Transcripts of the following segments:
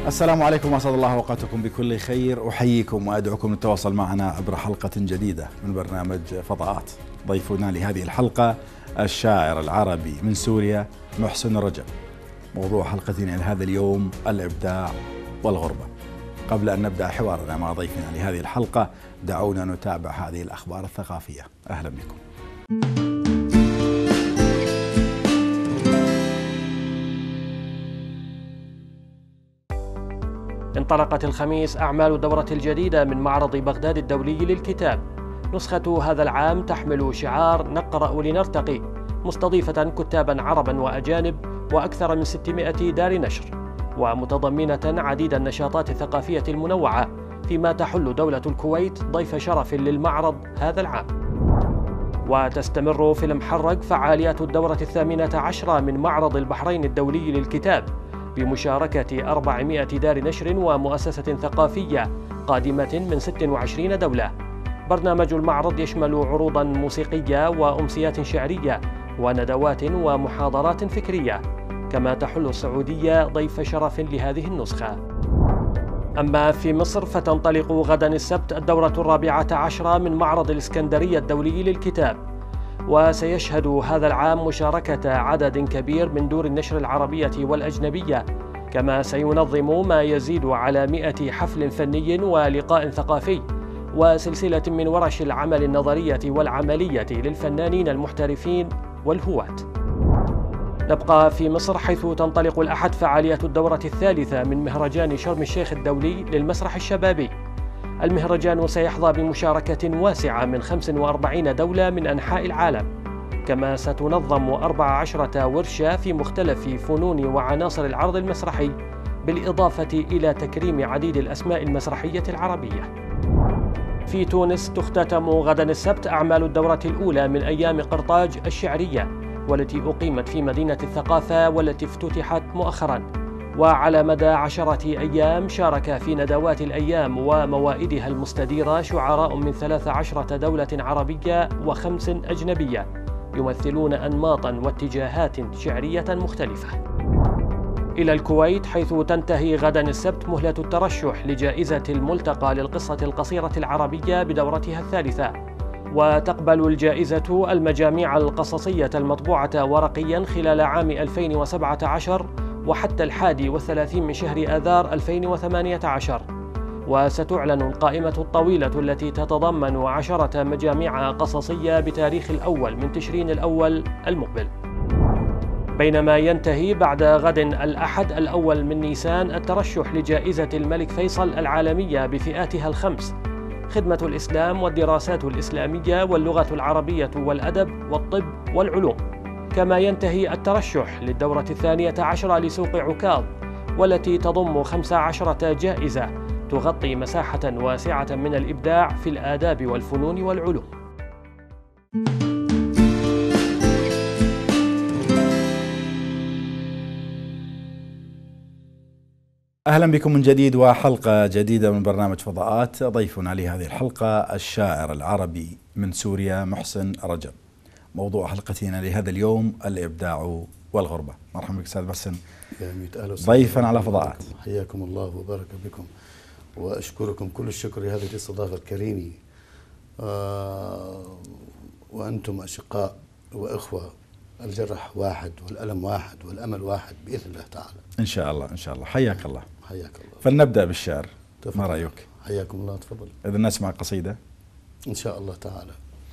السلام عليكم وأسعد الله أوقاتكم بكل خير. أحييكم وأدعوكم للتواصل معنا عبر حلقة جديدة من برنامج فضاءات. ضيفنا لهذه الحلقة الشاعر العربي من سوريا محسن رجب. موضوع حلقتنا لهذا اليوم الإبداع والغربة. قبل أن نبدأ حوارنا مع ضيفنا لهذه الحلقة دعونا نتابع هذه الأخبار الثقافية. أهلا بكم. انطلقت الخميس أعمال الدورة الجديدة من معرض بغداد الدولي للكتاب. نسخة هذا العام تحمل شعار نقرأ لنرتقي، مستضيفة كتابا عربا وأجانب وأكثر من 600 دار نشر، ومتضمنة عديد النشاطات الثقافية المنوعة، فيما تحل دولة الكويت ضيف شرف للمعرض هذا العام. وتستمر في المحرق فعاليات الدورة 18 من معرض البحرين الدولي للكتاب، بمشاركة 400 دار نشر ومؤسسة ثقافية قادمة من 26 دولة. برنامج المعرض يشمل عروضا موسيقية وأمسيات شعرية وندوات ومحاضرات فكرية، كما تحل السعودية ضيف شرف لهذه النسخة. أما في مصر فتنطلق غدا السبت الدورة 14 من معرض الإسكندرية الدولي للكتاب، وسيشهد هذا العام مشاركة عدد كبير من دور النشر العربية والأجنبية، كما سينظم ما يزيد على 100 حفل فني ولقاء ثقافي وسلسلة من ورش العمل النظرية والعملية للفنانين المحترفين والهواة. نبقى في مصر حيث تنطلق الأحد فعالية الدورة الثالثة من مهرجان شرم الشيخ الدولي للمسرح الشبابي. المهرجان سيحظى بمشاركة واسعة من 45 دولة من أنحاء العالم، كما ستنظم 14 ورشة في مختلف فنون وعناصر العرض المسرحي، بالإضافة إلى تكريم عديد الأسماء المسرحية العربية. في تونس تختتم غدا السبت أعمال الدورة الأولى من أيام قرطاج الشعرية، والتي أقيمت في مدينة الثقافة والتي افتتحت مؤخراً. وعلى مدى 10 أيام شارك في ندوات الأيام وموائدها المستديرة شعراء من 13 دولة عربية و5 أجنبية، يمثلون أنماطاً واتجاهات شعرية مختلفة. إلى الكويت حيث تنتهي غدا السبت مهلة الترشح لجائزة الملتقى للقصة القصيرة العربية بدورتها الثالثة، وتقبل الجائزة المجاميع القصصية المطبوعة ورقياً خلال عام 2017 وحتى 31 من شهر آذار 2018، وستعلن القائمة الطويلة التي تتضمن 10 مجاميع قصصية بتاريخ الأول من تشرين الأول المقبل. بينما ينتهي بعد غد الأحد الأول من نيسان الترشح لجائزة الملك فيصل العالمية بفئاتها ال5: خدمة الإسلام والدراسات الإسلامية واللغة العربية والأدب والطب والعلوم. كما ينتهي الترشح للدورة 12 لسوق عكاظ، والتي تضم 15 جائزة تغطي مساحة واسعة من الإبداع في الآداب والفنون والعلوم. أهلا بكم من جديد وحلقة جديدة من برنامج فضاءات. ضيفنا لهذه الحلقة الشاعر العربي من سوريا محسن رجب. موضوع حلقتنا لهذا اليوم الإبداع والغربة. مرحبا بك أستاذ محسن، ضيفا على فضاءات. حياكم الله وبارك بكم، وأشكركم كل الشكر لهذه الاستضافة الكريمة. وأنتم أشقاء وإخوة، الجرح واحد والألم واحد والأمل واحد بإذن الله تعالى. إن شاء الله إن شاء الله. حياك الله. حياك الله. فلنبدأ بالشعر. تفضل. ما رأيك؟ حياكم الله. تفضل. إذا نسمع قصيدة إن شاء الله تعالى.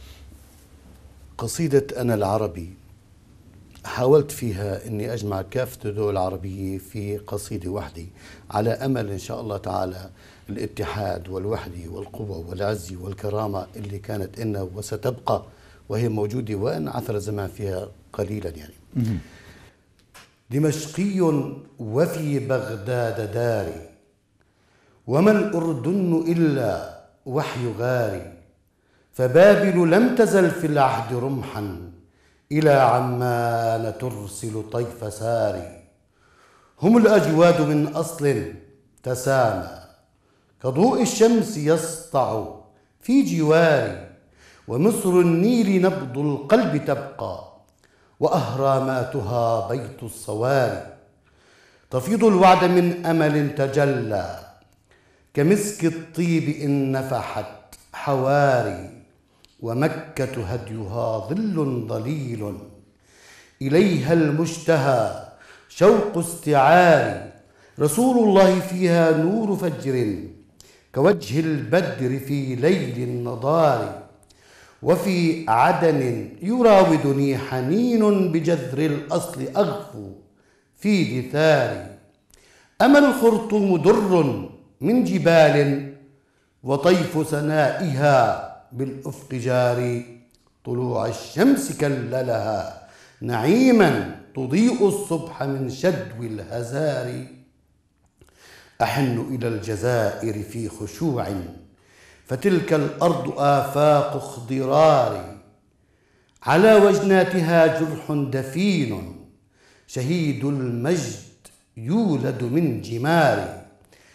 قصيدة أنا العربي، حاولت فيها أني أجمع كافة الدول العربية في قصيدة واحدة، على أمل إن شاء الله تعالى الاتحاد والوحدة والقوة والعز والكرامة اللي كانت إنا وستبقى وهي موجودة، وإن عثر الزمان فيها قليلا يعني. دمشقي وفي بغداد داري، وما الأردن إلا وحي غاري، فبابل لم تزل في العهد رمحا، إلى عمان ترسل طيف ساري. هم الأجواد من أصل تسامى، كضوء الشمس يسطع في جواري، ومصر النيل نبض القلب تبقى، وأهراماتها بيت الصواري. تفيض الوعد من أمل تجلى كمسك الطيب إن نفحت حواري، ومكة هديها ظل ظليل إليها المشتهى شوق استعاري. رسول الله فيها نور فجر كوجه البدر في ليل النضار، وفي عدن يراودني حنين بجذر الأصل أغفو في دثاري. أما الخرطوم در من جبال وطيف سنائها بالأفق جاري، طلوع الشمس كللها نعيما تضيء الصبح من شدو الهزار. أحن إلى الجزائر في خشوع فتلك الأرض آفاق اخضرار، على وجناتها جرح دفين شهيد المجد يولد من جمار.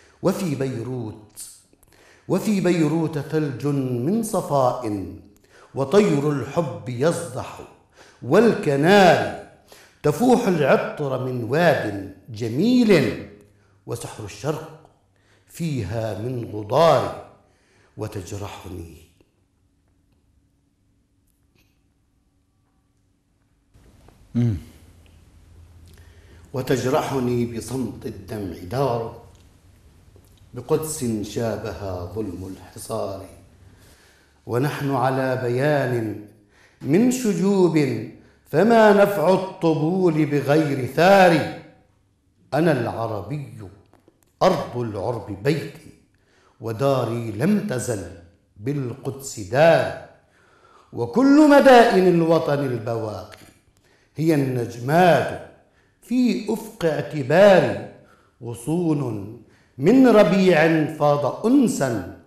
وفي بيروت ثلج من صفاء وطير الحب يصدح والكنار، تفوح العطر من واد جميل وسحر الشرق فيها من غدار. وتجرحني بصمت الدمع دار، بقدس شابها ظلم الحصار. ونحن على بيان من شجوب فما نفع الطبول بغير ثار. أنا العربي أرض العرب بيتي، وداري لم تزل بالقدس دار. وكل مدائن الوطن البواقي هي النجمات في أفق اعتباري. غصون من ربيع فاض أنسا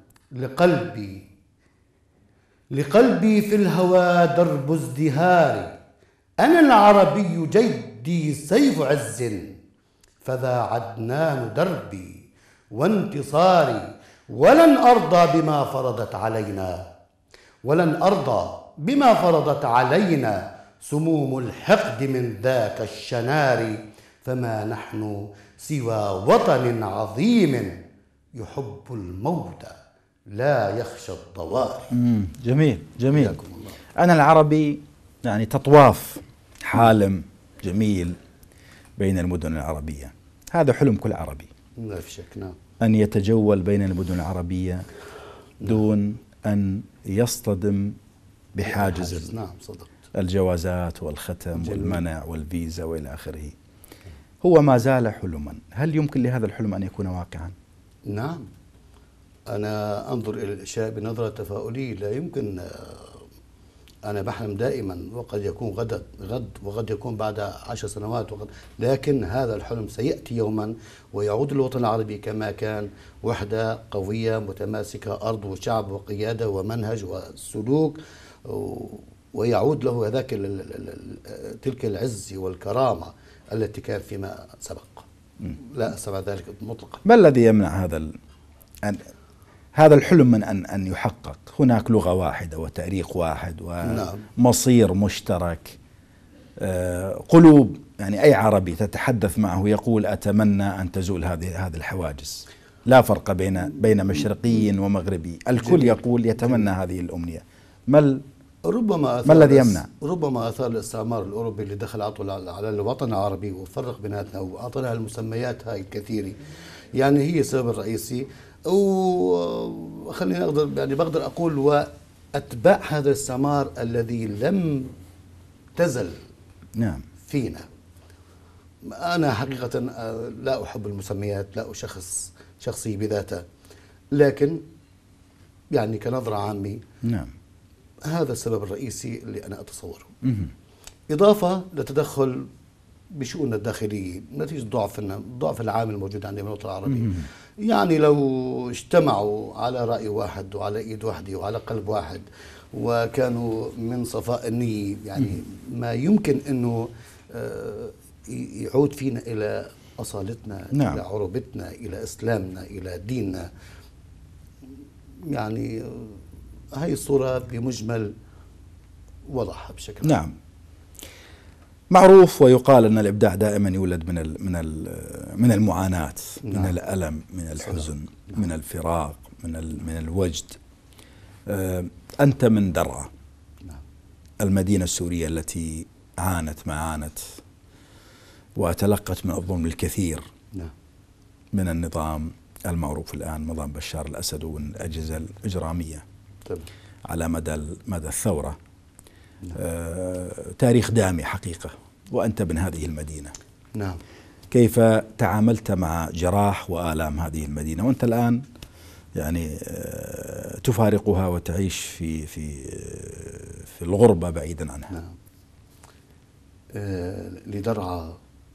لقلبي في الهوى درب ازدهاري. أنا العربي جدي سيف عز، فذا عدنان دربي وانتصاري. ولن أرضى بما فرضت علينا سموم الحقد من ذاك الشنار. فما نحن سوى وطن عظيم يحب الموت لا يخشى الضوار. جميل. أنا العربي يعني تطواف حالم جميل بين المدن العربية، هذا حلم كل عربي. لا في شك. نعم. أن يتجول بين المدن العربية دون أن يصطدم بحاجز نعم صدقت. الجوازات والختم والمنع والفيزا وإلى آخره. هو ما زال حلما، هل يمكن لهذا الحلم أن يكون واقعا؟ نعم، أنا أنظر إلى الأشياء بنظرة تفاؤلية. لا يمكن، أنا بحلم دائما، وقد يكون غد وقد يكون بعد 10 سنوات لكن هذا الحلم سيأتي يوما ويعود الوطن العربي كما كان، وحدة قوية متماسكة، أرض وشعب وقيادة ومنهج وسلوك، ويعود له تلك العز والكرامة التي كان فيما سبق. لا أستبعد ذلك مطلقا. ما الذي يمنع هذا الحلم من أن يحقق؟ هناك لغة واحدة وتاريخ واحد ومصير مشترك، قلوب، يعني أي عربي تتحدث معه يقول أتمنى أن تزول هذه الحواجز، لا فرق بين مشرقي ومغربي، الكل يقول يتمنى هذه الأمنية. ما الذي يمنع؟ ربما آثار الاستعمار الأوروبي اللي دخل على الوطن العربي وفرق بيناتنا وأعطانا المسميات هاي الكثيرة، يعني هي السبب الرئيسي. وخليني بقدر أقول وأتباع هذا الاستعمار الذي لم تزل فينا. أنا حقيقة لا أحب المسميات، لا أشخص شخصي بذاته، لكن يعني كنظرة عامة هذا السبب الرئيسي اللي أنا أتصوره. إضافة لتدخل بشؤوننا الداخلية نتيجة ضعف العامل الموجود عندنا من الوطن العربي. يعني لو اجتمعوا على رأي واحد وعلى إيد واحدة وعلى قلب واحد وكانوا من صفاء النية، يعني ما يمكن أنه يعود فينا إلى أصالتنا، إلى عروبتنا، إلى إسلامنا، إلى ديننا. يعني هاي الصورة بمجمل وضعها بشكل نعم. معروف ويقال أن الإبداع دائما يولد من المعاناة، من الألم، من الحزن، من الفراق، من الوجد. أنت من درعا، المدينة السورية التي عانت ما عانت وتلقت من الظلم الكثير من النظام المعروف الآن، نظام بشار الأسد والأجهزة الإجرامية على مدى الثورة. تاريخ دامي حقيقة، وأنت من هذه المدينة. نعم. كيف تعاملت مع جراح وآلام هذه المدينة وأنت الآن يعني تفارقها وتعيش في الغربة بعيدا عنها؟ نعم. لدرعا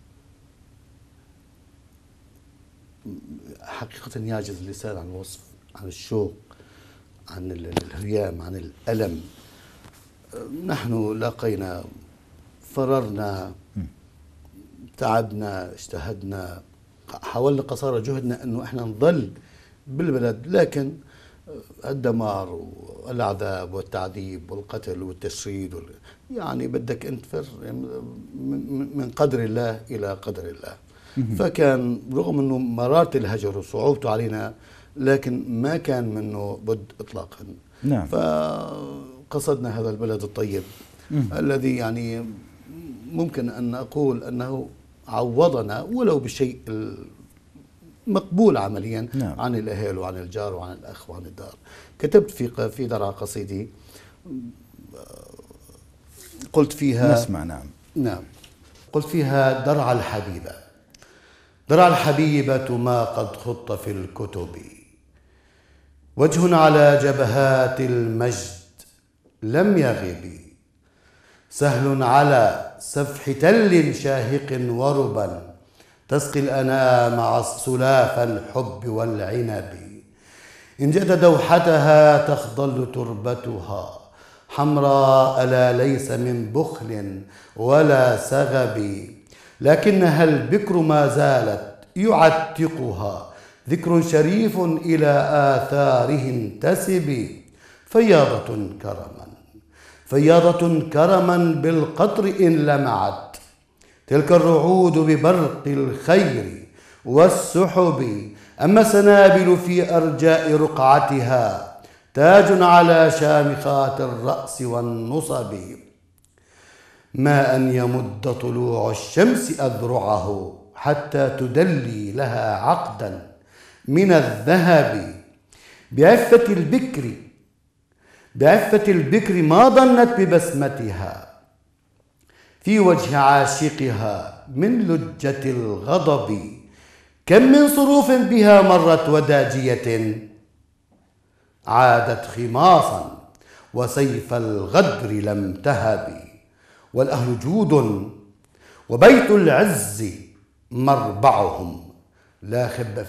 حقيقة يعجز اللسان عن الوصف، عن الشوق، عن الهيام، عن الألم. نحن لاقينا، فررنا، تعبنا، اجتهدنا، حاولنا قصارى جهدنا أنه إحنا نظل بالبلد، لكن الدمار والعذاب والتعذيب والقتل والتشريد يعني بدك أنت تفر من قدر الله إلى قدر الله. فكان رغم أنه مرارة الهجر وصعوبته علينا، لكن ما كان منه بد إطلاقا. نعم. فقصدنا هذا البلد الطيب الذي يعني ممكن أن أقول أنه عوضنا ولو بالشيء مقبول عمليا. نعم. عن الأهل وعن الجار وعن الأخ وعن الدار. كتبت في درعا قصيدي قلت فيها، نسمع. نعم. قلت فيها: درعا الحبيبة، درعا الحبيبة ما قد خط في الكتب، وجه على جبهات المجد لم يغب، سهل على سفح تل شاهق وربا، تسقي الأنام مع سلاف الحب والعنب، إن جد دوحتها تخضل تربتها، حمراء ألا ليس من بخل ولا سغب، لكنها البكر ما زالت يعتقها ذكر شريف إلى آثاره انتسب، فياضة كرما بالقطر إن لمعت، تلك الرعود ببرق الخير والسحب، أما سنابل في أرجاء رقعتها تاج على شامخات الرأس والنصب، ما أن يمد طلوع الشمس أذرعه حتى تدلي لها عقدا من الذهب، بعفة البكر ما ضنت ببسمتها في وجه عاشقها من لجة الغضب، كم من صروف بها مرت وداجية عادت خماصا وسيف الغدر لم تهب، والأهل جود وبيت العز مربعهم، لا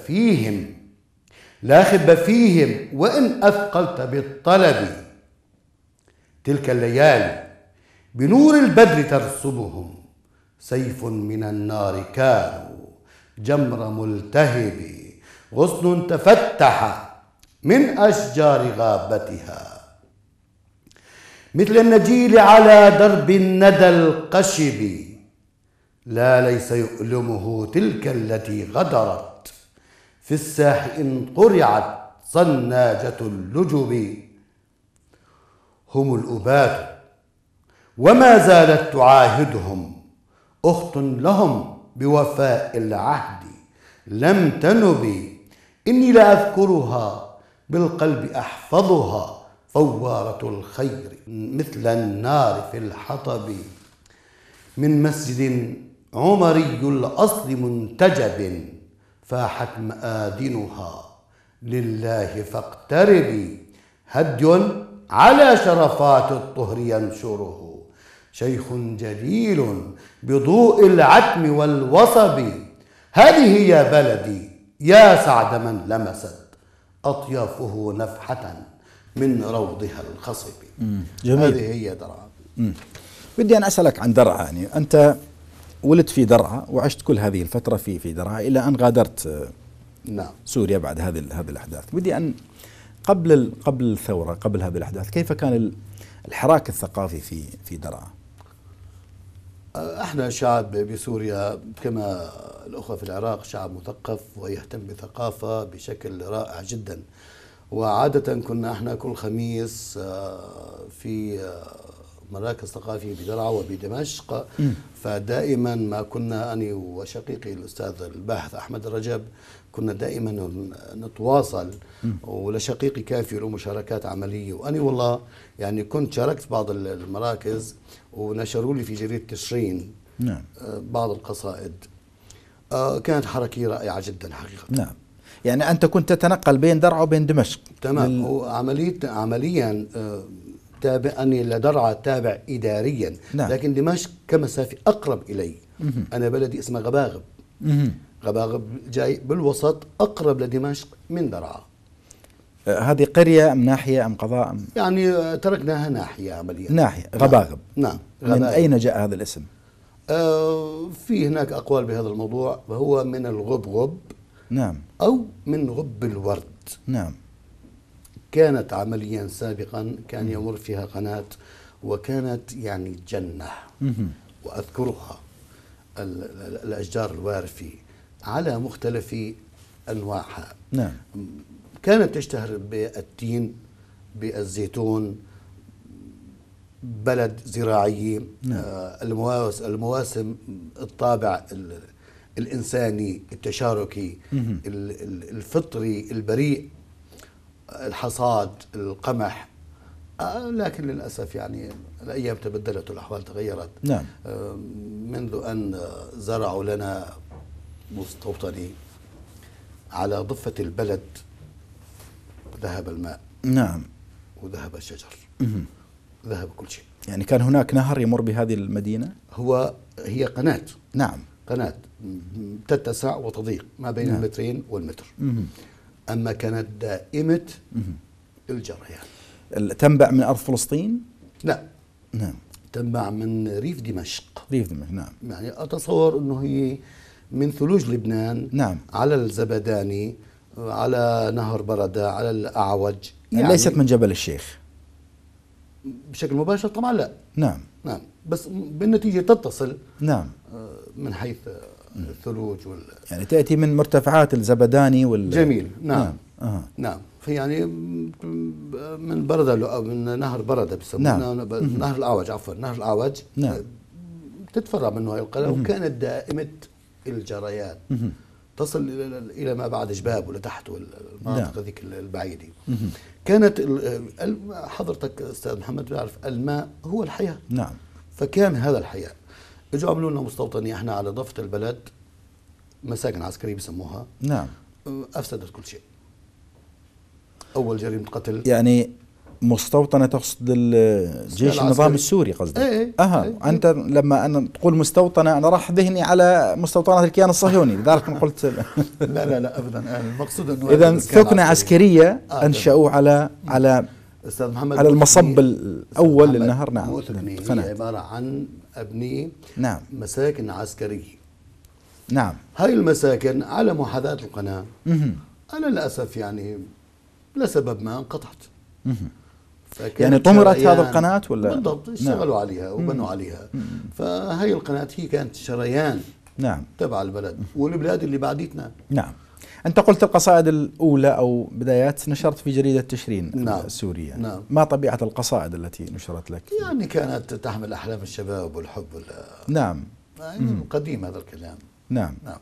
خب فيهم وإن أثقلت بالطلب، تلك الليالي بنور البدر ترسبهم، سيف من النار كانوا جمر ملتهب، غصن تفتح من أشجار غابتها، مثل النجيل على درب الندى القشب، لا ليس يؤلمه تلك التي غدرت في الساح إن قرعت صناجة اللجب، هم الأبات وما زالت تعاهدهم، أخت لهم بوفاء العهد لم تنب، إني لأذكرها بالقلب أحفظها، فوارة الخير مثل النار في الحطب، من مسجد عمري الأصل منتجب، فاحت مآذنها لله فاقتربي، هدي على شرفات الطهر ينشره، شيخ جليل بضوء العتم والوصب، هذه يا بلدي يا سعد من لمست أطيافه نفحة من روضها الخصب. جميل. هذه هي درعا. بدي أن أسألك عن درعا، يعني أنت ولدت في درعا وعشت كل هذه الفترة في درعا إلى أن غادرت نعم سوريا بعد هذه الأحداث. بدي أن قبل الثورة، قبل هذه الأحداث، كيف كان الحراك الثقافي في درعا؟ احنا شعب بسوريا كما الأخوة في العراق شعب مثقف ويهتم بثقافة بشكل رائع جدا. وعادة كنا احنا كل خميس في مراكز ثقافي بدرعا وبدمشق، فدائما ما كنا أنا وشقيقي الأستاذ الباحث أحمد الرجب كنا دائما نتواصل، ولشقيقي كافي له مشاركات عملية، وأنا والله يعني كنت شاركت بعض المراكز ونشروا لي في جريدة تشرين نعم بعض القصائد. كانت حركة رائعة جدا حقيقة. نعم، يعني أنت كنت تتنقل بين درعا وبين دمشق. تمام. هو عمليا أني لدرعا تابع إداريا. نعم. لكن دمشق كمسافة أقرب إلي. أنا بلدي اسمه غباغب. غباغب جاي بالوسط، أقرب لدمشق من درعا. هذه قرية أم ناحية أم قضاء يعني تركناها ناحية عمليا. ناحية غباغب. نعم. من أين جاء هذا الاسم؟ في هناك أقوال بهذا الموضوع، وهو من الغبغب. نعم. أو من غب الورد. نعم. كانت عمليا سابقا كان يمر فيها قناة، وكانت يعني جنة. وأذكرها الأشجار الوارفة على مختلف أنواعها. نعم. كانت تشتهر بالتين، بالزيتون، بلد زراعي. نعم. المواسم، الطابع الإنساني التشاركي الفطري البريء، الحصاد، القمح. لكن للأسف يعني الأيام تبدلت والأحوال تغيرت. نعم. منذ أن زرعوا لنا مستوطني على ضفة البلد ذهب الماء. نعم. وذهب الشجر. ذهب كل شيء. يعني كان هناك نهر يمر بهذه المدينة؟ هي قناة. نعم. قناة تتسع وتضيق ما بين نعم. المترين والمتر. أما كانت دائمة الجريان. تنبع من أرض فلسطين؟ لا. نعم. تنبع من ريف دمشق. ريف دمشق. نعم. يعني أتصور أنه هي من ثلوج لبنان. نعم. على الزبداني، على نهر بردة، على الأعوج. يعني ليست من جبل الشيخ بشكل مباشر طبعا، لا. نعم. نعم، بس بالنتيجة تتصل. نعم. من حيث الثلوج يعني تأتي من مرتفعات الزبداني جميل. نعم. نعم. نعم. فيعني من بردة، من نهر بردة بسمونه. نعم. نهر الأعوج، عفوا نهر الأعوج. نعم. تتفرع منه هذه القناة، وكانت دائمة الجريان. تصل إلى ما بعد جباب ولتحت والمناطق ذيك البعيدة. كانت حضرتك أستاذ محمد بيعرف الماء هو الحياة. نعم. فكان هذا الحياة. اجوا عملوا لنا مستوطنية احنا على ضفة البلد، مساكن عسكرية بسموها. نعم. أفسدت كل شيء. أول جريمة قتل. يعني مستوطنة تقصد الجيش النظام السوري قصدك؟ ايه. أنت لما أنا تقول مستوطنة أنا راح ذهني على مستوطنات الكيان الصهيوني، لذلك قلت لا أبدا. المقصود أنه إذا ثكنة عسكرية أنشأوه على أستاذ محمد على المصب الأول للنهر. نعم. هي عبارة عن أبنية. نعم. مساكن عسكرية. نعم. هاي المساكن على محاذاة القناة. أنا للأسف يعني لسبب ما انقطعت. يعني طمرت هذا القناة ولا؟ بالضبط، اشتغلوا عليها وبنوا عليها. فهي القناة هي كانت شريان. نعم. تبع البلد والبلاد اللي بعديتنا. نعم. أنت قلت القصائد الأولى أو بدايات نشرت في جريدة تشرين. نعم. السورية. نعم. ما طبيعة القصائد التي نشرت لك؟ يعني كانت تحمل أحلام الشباب والحب. نعم. قديم هذا الكلام. نعم. نعم.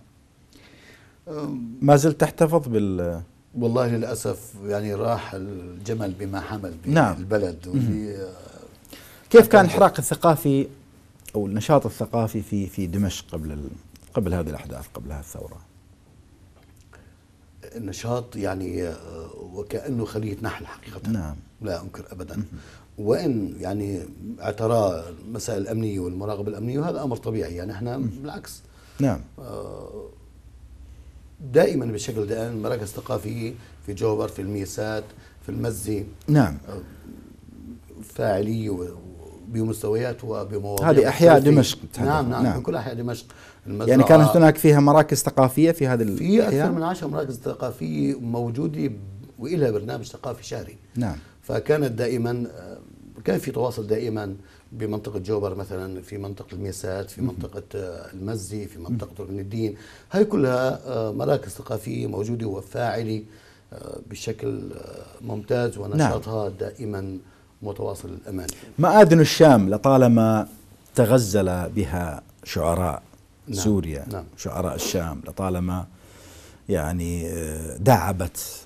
ما زلت تحتفظ بال؟ والله للأسف يعني راح الجمل بما حمل نعم. البلد. كيف كان الحراك الثقافي أو النشاط الثقافي في دمشق قبل هذه الأحداث، قبل هذه الثورة؟ النشاط يعني وكأنه خلية نحل حقيقة. نعم. لا أنكر أبدا. وإن يعني اعتراء المسائل الأمنية والمراقبة الأمنية، وهذا أمر طبيعي. يعني احنا بالعكس. نعم. دائما بشكل دائم مراكز ثقافية في جوبر، في الميسات، في المزي. نعم. فاعلية بمستويات وبمواضيع. هذه أحياء دمشق. نعم. كل أحياء دمشق. يعني كانت هناك فيها مراكز ثقافية في هذه الأحياء؟ في أكثر من 10 مراكز ثقافية موجودة وإلها برنامج ثقافي شهري. نعم. فكانت دائما كان في تواصل دائما بمنطقة جوبر مثلا، في منطقة الميسات، في منطقة المزي، في منطقة ركن الدين. هاي كلها مراكز ثقافية موجودة وفاعلة بشكل ممتاز، ونشاطها دائما متواصل الأمان. مآذن الشام لطالما تغزل بها شعراء سوريا، شعراء الشام لطالما يعني دعبت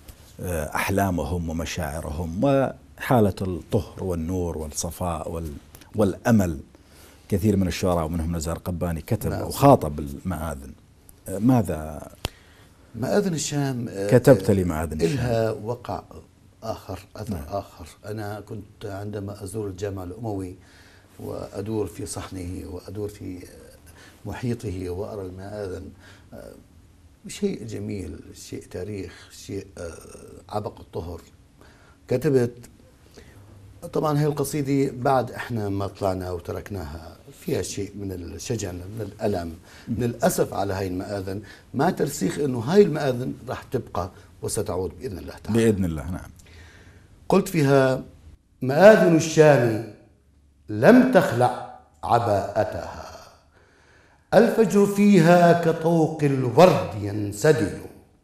أحلامهم ومشاعرهم وحالة الطهر والنور والصفاء والأمل. كثير من الشعراء ومنهم نزار قباني كتب وخاطب المآذن. ماذا مآذن الشام كتبت لمآذن الشام؟ إلها وقع آخر، أثر آخر. أنا كنت عندما أزور الجامع الأموي وأدور في صحنه وأدور في محيطه وأرى المآذن، شيء جميل، شيء تاريخ، شيء عبق الطهر. كتبت طبعا هي القصيدة بعد احنا ما طلعنا وتركناها، فيها شيء من الشجن، من الألم، من الأسف على هاي المآذن، مع ترسيخ انه هاي المآذن راح تبقى وستعود بإذن الله تعالى. بإذن الله. نعم. قلت فيها: مآذن الشام لم تخلع عباءتها، الفجر فيها كطوق الورد ينسدل،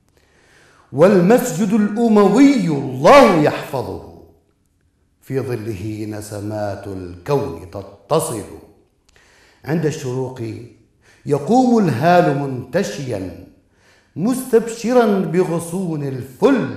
والمسجد الأموي الله يحفظه، في ظله نسمات الكون تتصل. عند الشروق يقوم الهال منتشيا، مستبشرا بغصون الفل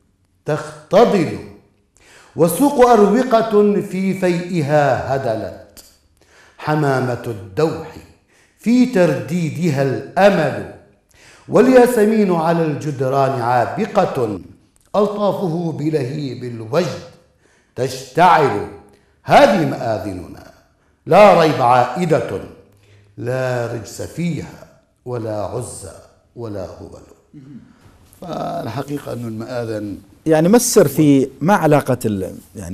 تختضل، وسوق أروقة في فيئها هدلت، حمامة الدوح في ترديدها الأمل، والياسمين على الجدران عابقة، ألطافه بلهيب الوجد تشتعل. هذه مآذننا لا ريب عائدة، لا رجس فيها ولا عزى ولا هبل. فالحقيقة أن المآذن يعني مسر في ما علاقة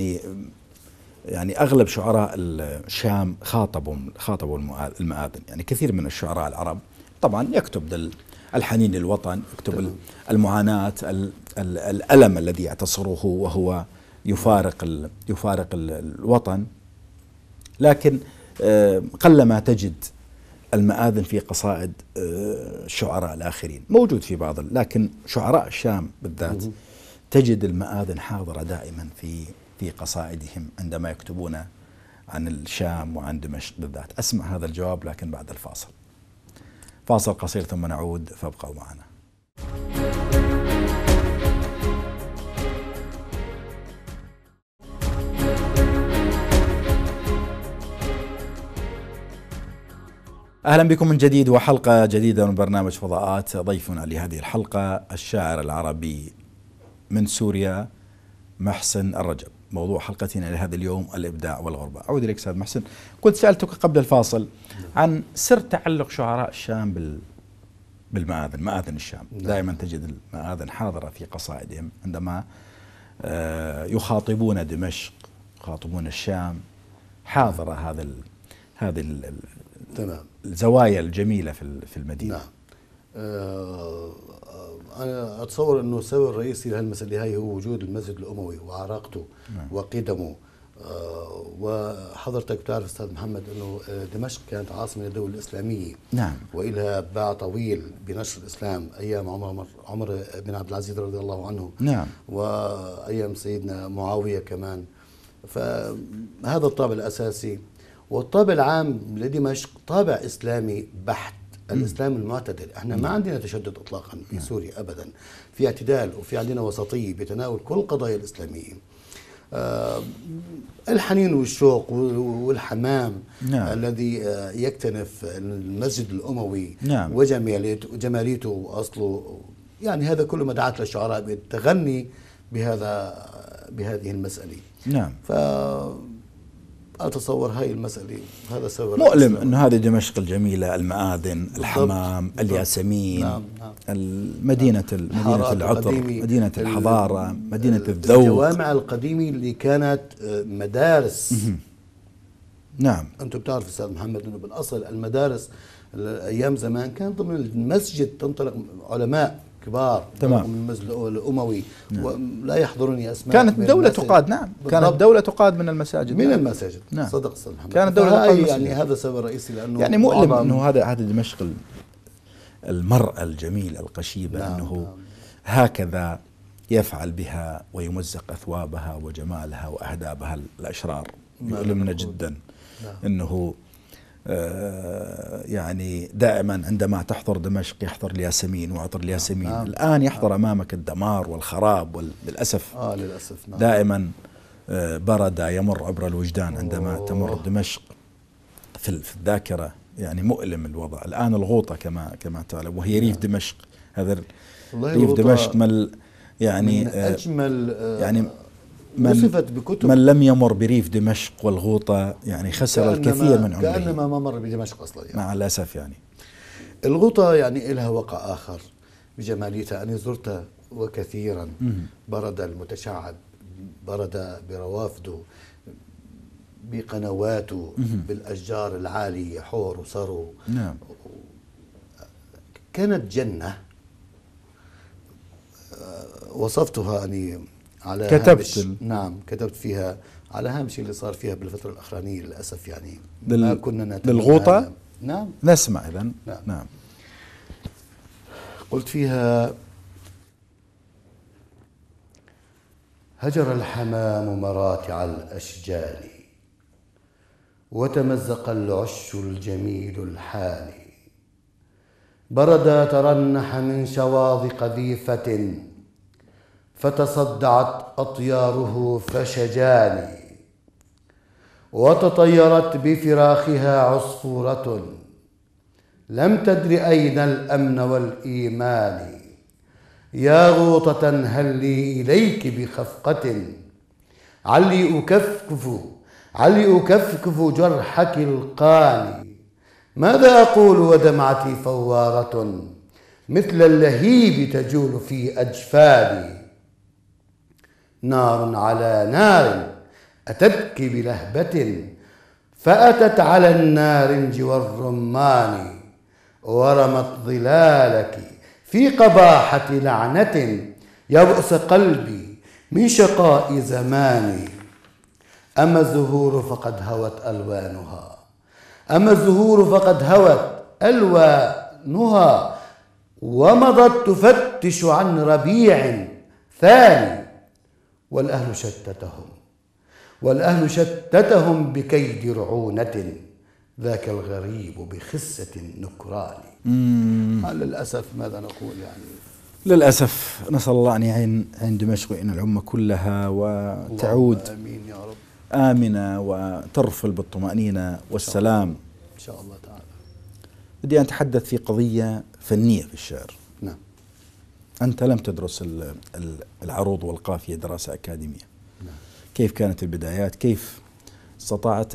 يعني أغلب شعراء الشام خاطبوا المآذن. يعني كثير من الشعراء العرب طبعا يكتب الحنين للوطن، يكتب المعاناة، الألم الذي يعتصره وهو يفارق الوطن، لكن قلما تجد المآذن في قصائد الشعراء الآخرين. موجود في بعض، لكن شعراء الشام بالذات تجد المآذن حاضرة دائما في قصائدهم عندما يكتبون عن الشام وعن دمشق بالذات. أسمع هذا الجواب لكن بعد الفاصل. فاصل قصير ثم نعود، فابقوا معنا. أهلا بكم من جديد وحلقة جديدة من برنامج فضاءات. ضيفنا لهذه الحلقة الشاعر العربي من سوريا محسن الرجب. موضوع حلقتنا لهذا اليوم الإبداع والغربة. أعود إليك أستاذ محسن، كنت سألتك قبل الفاصل عن سر تعلق شعراء الشام بالمآذن، مآذن الشام. دائما تجد المآذن حاضرة في قصائدهم عندما يخاطبون دمشق، يخاطبون الشام، حاضرة هذه تمام الزوايا الجميلة في المدينة. نعم. أنا أتصور أنه السبب الرئيسي لهالمسألة هاي هو وجود المسجد الأموي وعراقته وقدمه. وحضرتك بتعرف أستاذ محمد أنه دمشق كانت عاصمة للدولة الإسلامية. نعم. وإلها باع طويل بنشر الإسلام أيام عمر بن عبد العزيز رضي الله عنه. نعم. وأيام سيدنا معاوية كمان. فهذا الطابع الأساسي. والطابع العام لدمشق طابع إسلامي بحت، الإسلام المعتدل. احنا ما عندنا تشدد إطلاقا في سوريا أبدا، في اعتدال وفي عندنا وسطية بتناول كل القضايا الإسلامية. الحنين والشوق والحمام الذي يكتنف المسجد الأموي وجماليته وأصله، يعني هذا كله ما دعت للشعراء بالتغني بهذه المسألة. نعم. أتصور هاي المسألة هذا سبب مؤلم أنه هذه دمشق الجميلة، المآذن، الحمام، الياسمين، نعم. مدينة العطر، مدينة الحضارة، مدينة الذوق، الجوامع القديمة اللي كانت مدارس. نعم. أنتم بتعرف أستاذ محمد أنه بالأصل المدارس أيام زمان كان ضمن المسجد تنطلق علماء كبار تمام من المسجد الأموي. نعم. ولا يحضرني أسماء. كانت الدولة تقاد، نعم كانت الدولة تقاد من المساجد، من المساجد. نعم. صدق أستاذ محمد. كانت الدولة تقاد يعني هذا السبب الرئيسي، لأنه يعني مؤلم أنه هذا دمشق المرأة الجميلة القشيبة، نعم أنه نعم. هكذا يفعل بها ويمزق أثوابها وجمالها وأهدابها الأشرار. يؤلمنا جدا أنه يعني دائما عندما تحضر دمشق يحضر الياسمين وعطر الياسمين. نعم. الآن يحضر أمامك الدمار والخراب للأسف. للأسف. نعم. دائما برد يمر عبر الوجدان عندما تمر دمشق في الذاكرة. يعني مؤلم الوضع. الآن الغوطة كما تعلم، وهي ريف دمشق. هذا ريف دمشق يعني من أجمل يعني وصفت بكتب. من لم يمر بريف دمشق والغوطة يعني خسر الكثير من عمره، كأنما ما مر بدمشق أصلا يعني. مع الأسف. يعني الغوطة يعني لها وقع آخر بجماليتها. أنا زرتها وكثيرا. برد المتشعب، برد بروافده، بقنواته، بالأشجار العالية، حور وسرو. نعم. كانت جنة. وصفتها أني على كتبت نعم كتبت فيها على هامش اللي صار فيها بالفترة الأخرانية للأسف. يعني ما كنا نتمنى. للغوطة. نعم نسمع إذن. نعم. قلت فيها: هجر الحمام مراتع الأشجان، وتمزق العش الجميل الحاني، برد ترنح من شواظ قذيفة، فتصدعت أطياره فشجاني، وتطيرت بفراخها عصفورة لم تدر أين الأمن والإيمان. يا غوطة هل لي إليك بخفقة، علي أكفكف جرحك القاني. ماذا أقول ودمعتي فوارة مثل اللهيب تجول في أجفاني. نار على نار أتتك بلهبة، فأتت على النارنج والرمان، ورمت ظلالك في قباحة لعنة، يبؤس قلبي من شقاء زماني. أما الزهور فقد هوت ألوانها، أما الزهور فقد هوت ألوانها، ومضت تفتش عن ربيع ثاني. والأهل شتتهم بكيد رعونة، ذاك الغريب بخسة النكران. للأسف ماذا نقول يعني. للأسف نسأل الله أن يعين دمشق وإن الأمة كلها وتعود آمين يا رب آمنة وترفل بالطمأنينة والسلام إن شاء الله تعالى. بدي أن أتحدث في قضية فنية في الشعر. نعم. أنت لم تدرس العروض والقافية دراسة أكاديمية. نعم. كيف كانت البدايات؟ كيف استطعت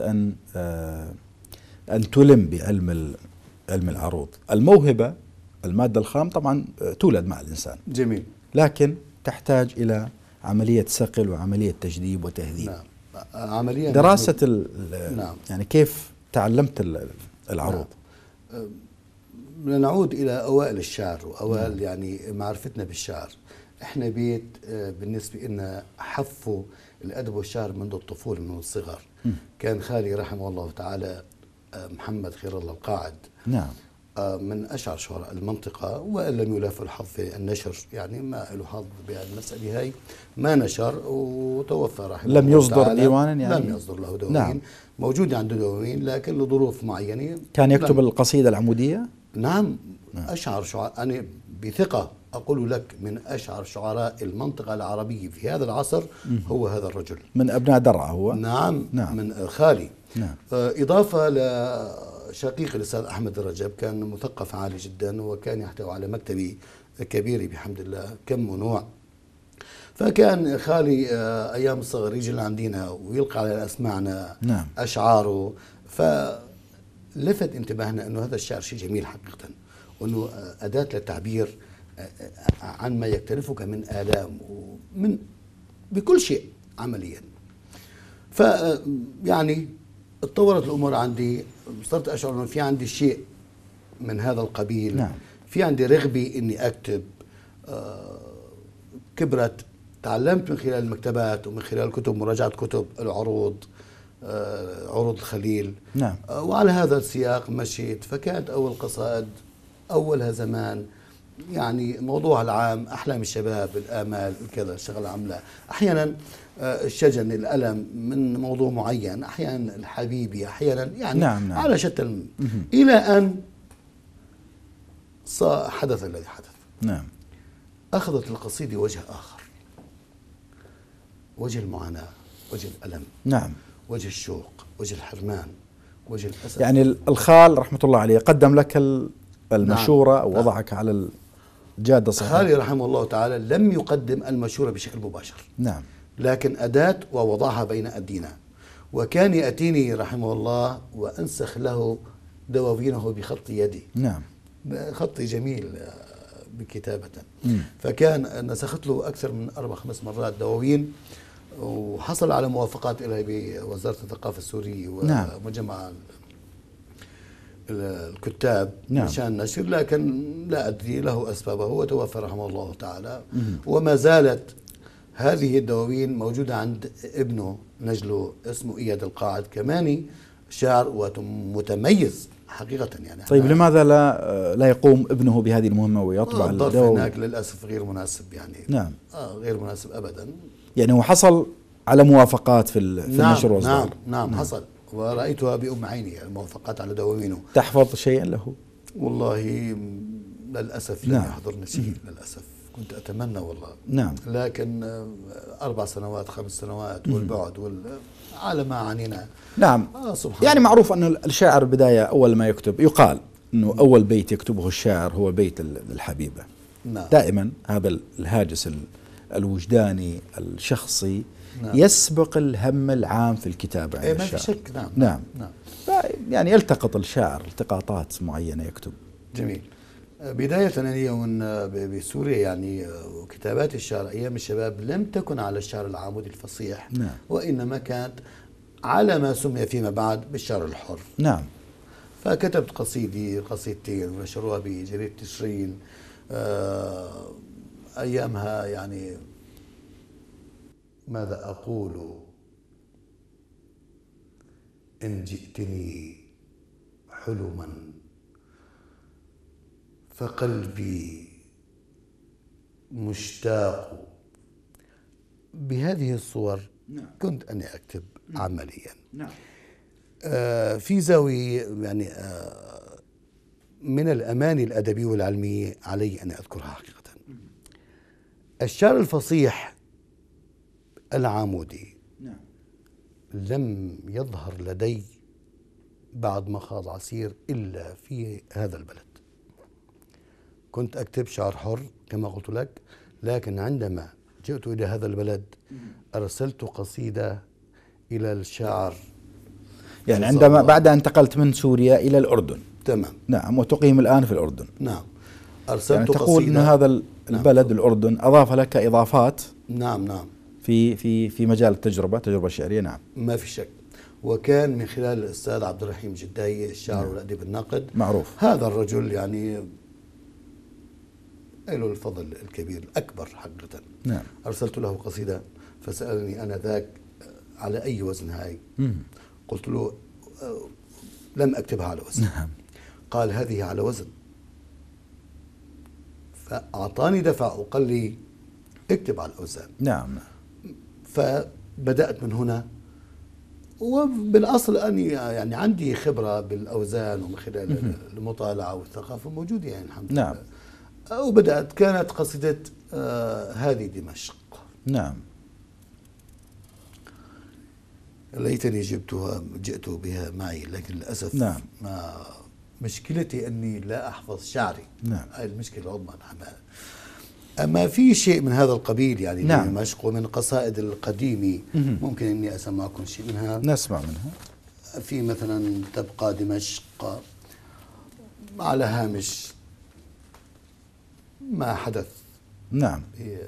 أن تلم بعلم العروض؟ الموهبة المادة الخام طبعا تولد مع الإنسان. جميل. لكن تحتاج إلى عملية صقل وعملية تجديد وتهذيب. نعم. عملية دراسة نعم. يعني كيف تعلمت العروض؟ نعم. بدنا نعود إلى أوائل الشعر وأوائل يعني معرفتنا بالشعر. إحنا بيت بالنسبة لنا حفوا الأدب والشعر منذ الطفولة من الصغر. كان خالي رحمه الله تعالى محمد خير الله القاعد. نعم. من أشعر شعراء المنطقة، وإن لم يلف الحظ في النشر، يعني ما له حظ بهالمسألة هاي، ما نشر وتوفى رحمه الله. لم يصدر ديوانا يعني؟ لم يصدر له دواوين. نعم. موجود عنده دواوين لكن لظروف معينة. كان يكتب القصيدة العمودية؟ نعم. أشعر شعراء، أنا بثقة أقول لك من أشعر شعراء المنطقة العربية في هذا العصر هو هذا الرجل. من أبناء درعا هو؟ نعم. نعم. من خالي. نعم. إضافة لشقيق الأستاذ أحمد الرجب، كان مثقف عالي جدا، وكان يحتوي على مكتبي كبير بحمد الله كم ونوع. فكان خالي أيام الصغر يجي لعندنا ويلقى على أسماعنا. نعم. أشعاره، فلفت انتباهنا أنه هذا الشعر شيء جميل حقيقة، وأنه أداة للتعبير عن ما يكترفك من آلام ومن بكل شيء عمليا. فيعني اتطورت الأمور عندي، صرت أشعر أنه في عندي شيء من هذا القبيل. نعم. في عندي رغبة إني أكتب، كبرت، تعلمت من خلال المكتبات ومن خلال الكتب، مراجعة كتب، العروض، عروض الخليل. نعم. وعلى هذا السياق مشيت، فكانت أول قصائد أولها زمان يعني موضوع العام، أحلام الشباب، الآمال، كذا، الشغلة عاملة أحيانا الشجن، الألم من موضوع معين، أحيانا الحبيبي، أحيانا يعني نعم. على شتى إلى أن حدث الذي حدث. نعم. أخذت القصيدة وجه آخر، وجه المعاناة، وجه الألم، نعم، وجه الشوق، وجه الحرمان، وجه الأسف. يعني الخال رحمة الله عليه قدم لك المشورة أو نعم. وضعك على الجادة الصحيحة. خالي رحمه الله تعالى لم يقدم المشورة بشكل مباشر، نعم، لكن أداة ووضعها بين أيدينا، وكان يأتيني رحمه الله وأنسخ له دواوينه بخط يدي. نعم، خطي جميل بكتابة. فكان نسخت له أكثر من 4-5 مرات دواوين، وحصل على موافقات إليه بوزارة الثقافة السورية ومجمع الكتاب مشان نشر، لكن لا أدري له أسبابه، وتوفى رحمه الله تعالى. وما زالت هذه الدواوين موجودة عند ابنه نجله، اسمه إياد القاعد، كمان شاعر ومتميز حقيقة يعني. طيب لماذا لا يقوم ابنه بهذه المهمة ويطبع الظرف الدواوين؟ هناك للأسف غير مناسب يعني. نعم. غير مناسب أبدا. يعني هو حصل على موافقات في النشر والإصدار. نعم حصل، ورأيتها بأم عيني، الموافقات على دواوينه. تحفظ شيئا له؟ والله للأسف لم يحضرني شيء للأسف، كنت أتمنى والله. نعم. لكن 4 سنوات 5 سنوات والبعد على ما عنينا. نعم. سبحان يعني الله. معروف أن الشاعر بداية أول ما يكتب يقال أنه أول بيت يكتبه الشاعر هو بيت الحبيبة. نعم. دائما هذا الهاجس الوجداني الشخصي نعم. يسبق الهم العام في الكتابة عند ما في الشاعر. شك. نعم. نعم. يعني يلتقط الشاعر التقاطات معينة يكتب. جميل. بداية أنا اليوم بسوريا يعني كتابات الشعر أيام الشباب لم تكن على الشعر العامودي الفصيح. نعم. وإنما كانت على ما سمي فيما بعد بالشعر الحر. نعم. فكتبت قصيدتين ونشروها بجريدة تشرين أيامها. يعني ماذا أقول إن جئتني حلما فقلبي مشتاق. بهذه الصور كنت أنا أكتب عمليا. في زاوية يعني من الأماني الأدبية والعلمية علي أن أذكرها حقيقة. الشعر الفصيح العامودي لم يظهر لدي بعد مخاض عسير إلا في هذا البلد. كنت أكتب شعر حر كما قلت لك، لكن عندما جئت إلى هذا البلد أرسلت قصيدة إلى الشاعر. يعني عندما بعد أن انتقلت من سوريا إلى الأردن. تمام. نعم. وتقيم الآن في الأردن. نعم. أرسلت يعني تقول قصيدة. أن هذا البلد الأردن أضاف لك إضافات. نعم. في مجال التجربة الشعرية. نعم. ما في شك. وكان من خلال الأستاذ عبد الرحيم جداي الشاعر والأديب الناقد. معروف. هذا الرجل يعني له الفضل الكبير الأكبر حقيقة. نعم. أرسلت له قصيدة فسألني أنا ذاك على أي وزن هاي؟ قلت له لم أكتبها على وزن. نعم. قال هذه على وزن، فأعطاني دفع وقال لي اكتب على الأوزان. نعم. فبدأت من هنا، وبالأصل أني يعني عندي خبرة بالأوزان ومن خلال المطالعة والثقافة موجودة يعني الحمد لله. نعم. وبدأت كانت قصيدة هذه دمشق. نعم. ليتني جئت بها معي، لكن للأسف نعم. ما مشكلتي أني لا أحفظ شعري. نعم. هاي المشكلة العظمى. أما في شيء من هذا القبيل يعني. نعم. دمشق ومن القصائد القديمة ممكن أني أسمعكم شيء منها. نسمع منها. في مثلا تبقى دمشق على هامش ما حدث. نعم.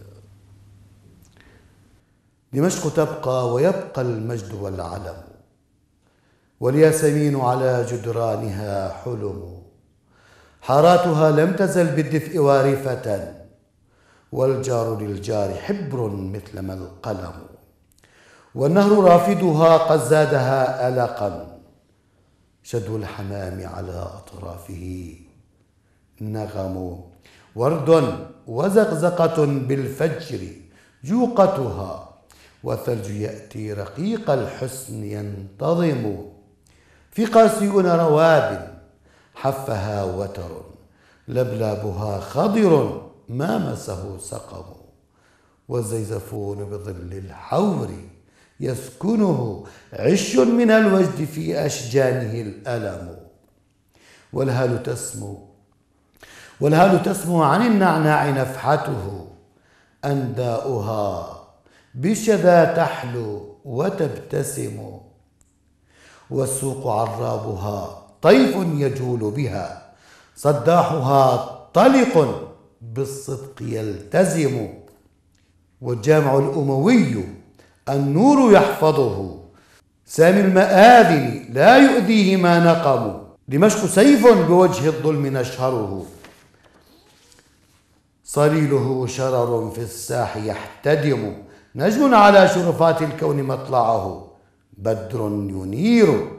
دمشق تبقى ويبقى المجد والعلم، والياسمين على جدرانها حلم، حاراتها لم تزل بالدفء وارفة، والجار للجار حبر مثلما القلم، والنهر رافدها قد زادها ألقا، شدو الحمام على أطرافه نغم، ورد وزقزقة بالفجر جوقتها، والثلج يأتي رقيق الحسن ينتظم، في قاسيون رواب حفها وتر، لبلابها خضر ما مسه سقم، والزيزفون بظل الحور يسكنه عش من الوجد في أشجانه الألم، والهال تسمو عن النعناع نفحته، أنداؤها بالشذا تحلو وتبتسم، والسوق عرابها طيف يجول بها، صداحها طلق بالصدق يلتزم، والجامع الأموي النور يحفظه، سامي المآذن لا يؤذيه ما نقم، دمشق سيف بوجه الظلم نشهره، صليله شرر في الساح يحتدم، نجم على شرفات الكون مطلعه، بدر ينير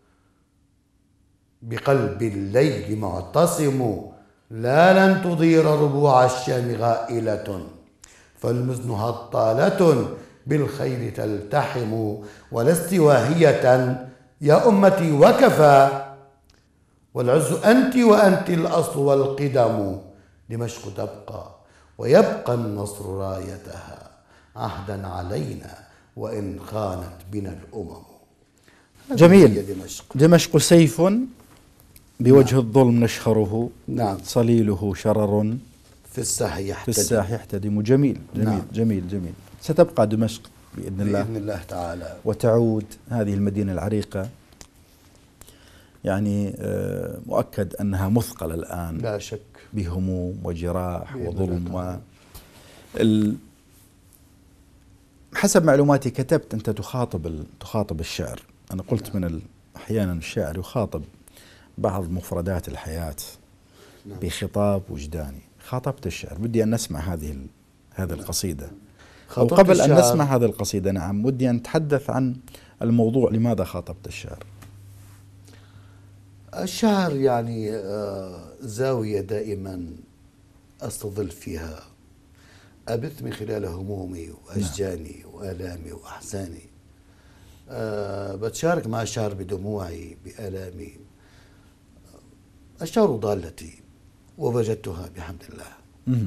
بقلب الليل معتصم، لا لن تضير ربوع الشام غائلة، فالمزن هطالة بالخيل تلتحم، ولست واهية يا أمتي وكفى، والعز أنت وأنت الأصل والقدم، دمشق تبقى ويبقى النصر رايتها، عهدا علينا وإن خانت بنا الأمم. جميل. دمشق سيف بوجه الظلم نشهره، نعم، صليله شرر في الساح يحتدم. جميل جميل. نعم. جميل جميل. ستبقى دمشق بإذن الله، بإذن الله تعالى، وتعود هذه المدينة العريقة، يعني مؤكد أنها مثقلة الآن لا شك بهموم وجراح وظلم حسب معلوماتي كتبت أنت تخاطب الشعر. أنا قلت من أحيانا الشاعر يخاطب بعض مفردات الحياة بخطاب وجداني. خاطبت الشعر، بدي أن نسمع هذه القصيدة، أو قبل أن نسمع هذه القصيدة نعم ودي أن نتحدث عن الموضوع. لماذا خاطبت الشعر؟ الشعر يعني زاوية دائما أستظل فيها، أبث من خلال همومي وأشجاني وآلامي وأحزاني، بتشارك مع الشعر بدموعي بآلامي. الشعر ضالتي ووجدتها بحمد الله.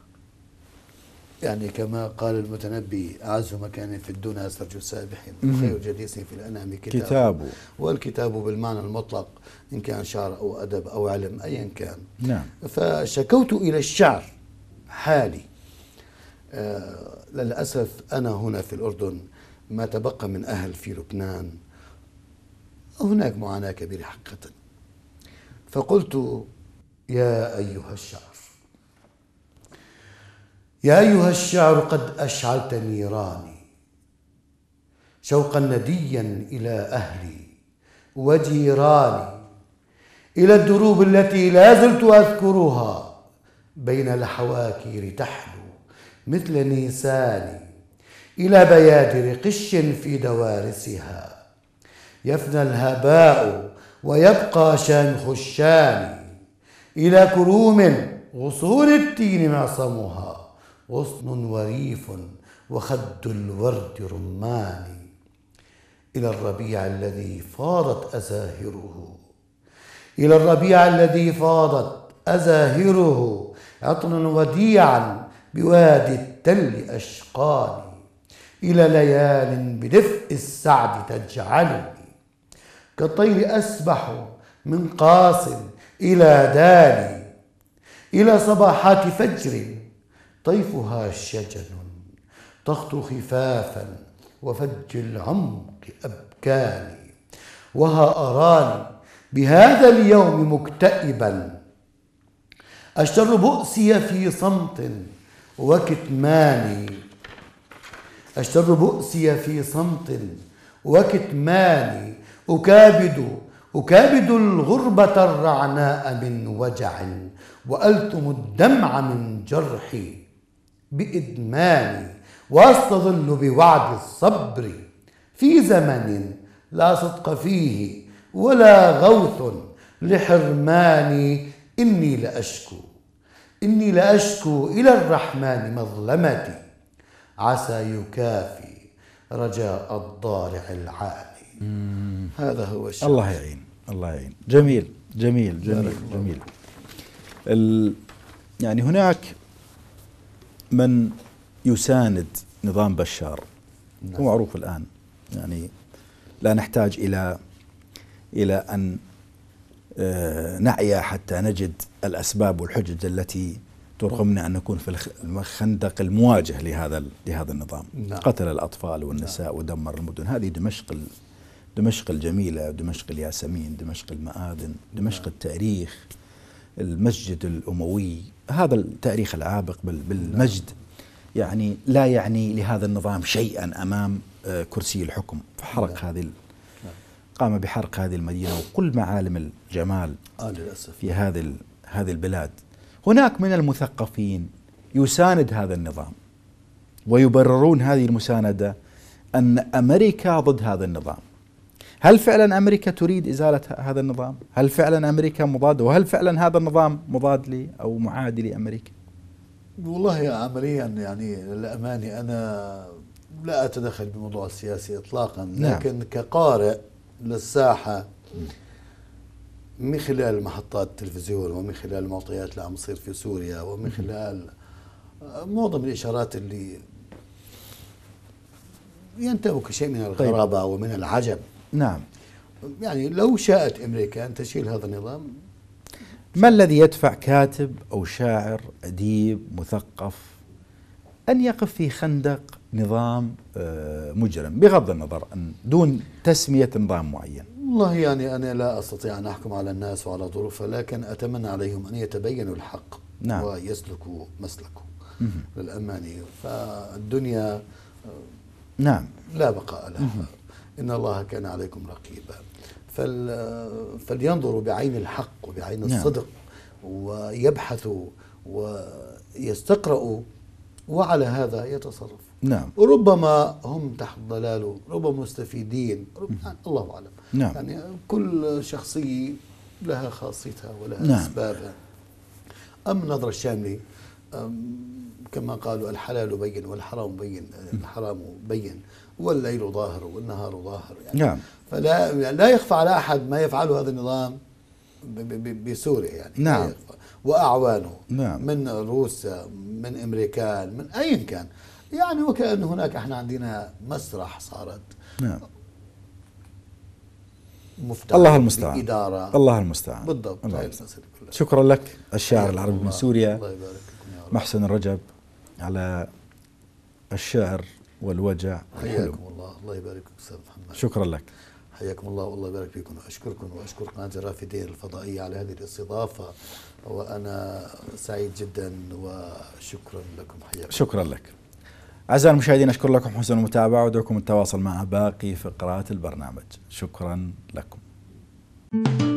يعني كما قال المتنبي: أعز مكان في الدنيا سرج سابح، وخير جليس في الأنام كتابه. والكتاب بالمعنى المطلق، إن كان شعر أو أدب أو علم أيا كان. نعم. فشكوت إلى الشعر حالي. للأسف أنا هنا في الأردن، ما تبقى من أهل في لبنان، هناك معاناة كبيرة حقيقة. فقلت: يا أيها الشعر، يا أيها الشعر، قد أشعلت نيراني شوقا نديا إلى أهلي وجيراني، إلى الدروب التي لا زلت أذكرها بين الحواكير تحلو مثل نيساني، إلى بيادر قش في دوارسها يفنى الهباء ويبقى شامخ الشام، إلى كروم غصون التين معصمها غصن وريف وخد الورد رماني، إلى الربيع الذي فاضت أزاهره، إلى الربيع الذي فاضت أزاهره عطنا وديعا بوادي التل أشقاني، إلى ليال بدفء السعد تجعلني كالطير أسبح من قاص إلى داني، إلى صباحات فجر طيفها شجن تخطو خفافا وفج العمق أبكاني، وها أراني بهذا اليوم مكتئبا أشتر بؤسي في صمت وكتمان، أشتر بؤسي في صمت وكتمان، أكابد الغربة الرعناء من وجع، وألتم الدمع من جرحي بإدماني، واستظل بوعد الصبر في زمن لا صدق فيه ولا غوث لحرماني. إني لأشكو إلى الرحمن مظلمتي، عسى يكافي رجاء الضارع العالي. هذا هو الشيء. الله يعين، الله يعين. جميل جميل جميل جميل. يعني هناك من يساند نظام بشار، هو معروف الآن، يعني لا نحتاج إلى أن نعيا حتى نجد الأسباب والحجج التي ترغمنا أن نكون في الخندق المواجه لهذا النظام. قتل الأطفال والنساء ودمر المدن. هذه دمشق الجميلة، دمشق الياسمين، دمشق المآذن، دمشق التاريخ، المسجد الأموي، هذا التاريخ العابق بالمجد، يعني لا يعني لهذا النظام شيئا أمام كرسي الحكم. قام بحرق هذه المدينة وكل معالم الجمال في هذه البلاد. هناك من المثقفين يساند هذا النظام ويبررون هذه المساندة أن أمريكا ضد هذا النظام. هل فعلا أمريكا تريد إزالة هذا النظام؟ هل فعلا أمريكا مضادة؟ وهل فعلا هذا النظام مضاد لي أو معادي لأمريكا؟ والله عمليا يعني للأمانة أنا لا أتدخل بموضوع السياسي إطلاقا، لكن كقارئ للساحة من خلال محطات التلفزيون ومن خلال المعطيات اللي عم تصير في سوريا ومن خلال معظم الإشارات اللي ينتابك شيء من الغرابة ومن العجب. نعم. يعني لو شاءت أمريكا أن تشيل هذا النظام، ما الذي يدفع كاتب أو شاعر أديب مثقف أن يقف في خندق نظام مجرم، بغض النظر دون تسمية نظام معين؟ والله يعني أنا لا أستطيع أن أحكم على الناس وعلى ظروفها، لكن أتمنى عليهم أن يتبينوا الحق. نعم. ويسلكوا مسلكه للأمانة. فالدنيا نعم لا بقاء لها. إن الله كان عليكم رقيبا. فلينظروا بعين الحق وبعين الصدق. نعم. ويبحثوا ويستقرأوا وعلى هذا يتصرف. نعم. وربما هم تحت ضلاله، ربما مستفيدين، الله أعلم. نعم. يعني كل شخصية لها خاصيتها ولها نعم. أسبابها. أما النظرة الشاملة كما قالوا الحلال بين والحرام بين، الحرام بين والليل ظاهر والنهار ظاهر، يعني نعم. فلا يخفى على أحد ما يفعله هذا النظام بسوريا، يعني نعم. وأعوانه. نعم. من روسيا، من أمريكان، من أي كان، يعني وكأن هناك احنا عندنا مسرح صارت. نعم. مفتاح الله المستعان. إدارة. الله المستعان. بالضبط. الله. شكرا لك الشاعر العربي من سوريا الله يبارك فيكم يا رب. محسن الرجب على الشعر والوجع. حياكم الله. الله يبارك فيك أستاذ محمد. شكرا لك. حياكم الله والله يبارك فيكم. أشكركم وأشكر قناة الرافدين الفضائية على هذه الاستضافة، وأنا سعيد جدا وشكرا لكم. حياكم. شكرا لك. أعزائي المشاهدين، أشكر لكم حسن المتابعة وأدعوكم التواصل مع باقي فقرات البرنامج. شكرا لكم.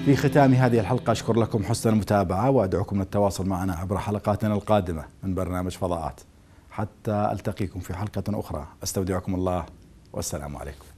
في ختام هذه الحلقة أشكر لكم حسن المتابعة وأدعوكم للتواصل معنا عبر حلقاتنا القادمة من برنامج فضاءات. حتى ألتقيكم في حلقة أخرى، أستودعكم الله والسلام عليكم.